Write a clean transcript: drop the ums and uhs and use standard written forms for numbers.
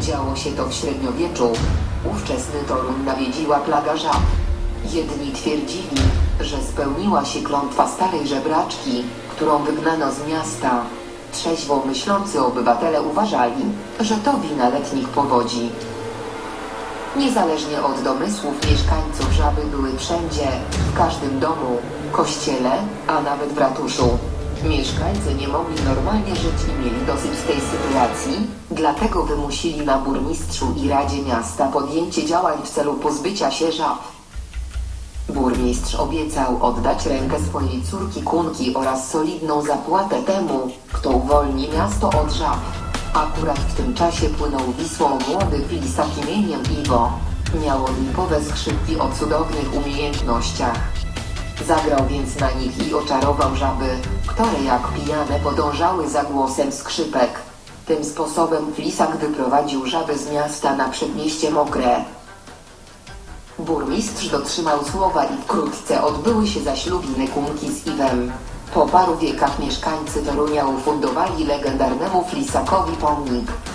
Działo się to w średniowieczu. Ówczesny Toruń nawiedziła plaga żab. Jedni twierdzili, że spełniła się klątwa starej żebraczki, którą wygnano z miasta. Trzeźwo myślący obywatele uważali, że to wina letnich powodzi. Niezależnie od domysłów mieszkańców żaby były wszędzie, w każdym domu, kościele, a nawet w ratuszu. Mieszkańcy nie mogli normalnie żyć i mieli dosyć tej sytuacji, dlatego wymusili na burmistrzu i Radzie Miasta podjęcie działań w celu pozbycia się żab. Burmistrz obiecał oddać rękę swojej córki Kunki oraz solidną zapłatę temu, kto uwolni miasto od żab. Akurat w tym czasie płynął Wisłą młody flisak imieniem Iwo. Miał olimpowe skrzypki o cudownych umiejętnościach. Zagrał więc na nich i oczarował żaby, które jak pijane podążały za głosem skrzypek. Tym sposobem flisak wyprowadził żaby z miasta na przedmieście Mokre. Burmistrz dotrzymał słowa i wkrótce odbyły się zaślubiny Kunki z Iwem. Po paru wiekach mieszkańcy Torunia ufundowali legendarnemu flisakowi pomnik.